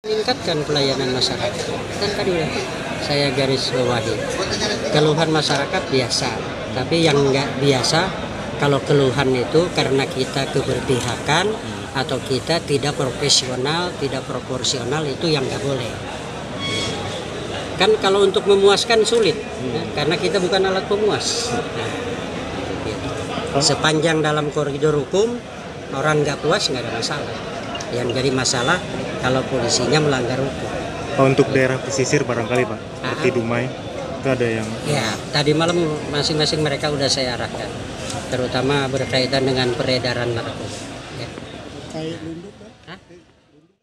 Meningkatkan pelayanan masyarakat. Kan tadi udah saya garis bawahi. Keluhan masyarakat biasa, tapi yang nggak biasa kalau keluhan itu karena kita keberpihakan atau kita tidak profesional, tidak proporsional, itu yang nggak boleh. Kan kalau untuk memuaskan sulit, karena kita bukan alat pemuas. Gitu. Sepanjang dalam koridor hukum orang nggak puas nggak ada masalah. Yang jadi masalah kalau polisinya melanggar hukum. Untuk daerah pesisir barangkali Pak, seperti Dumai, itu ada yang... Ya, tadi malam masing-masing mereka udah saya arahkan, terutama berkaitan dengan peredaran narkoba. Ya.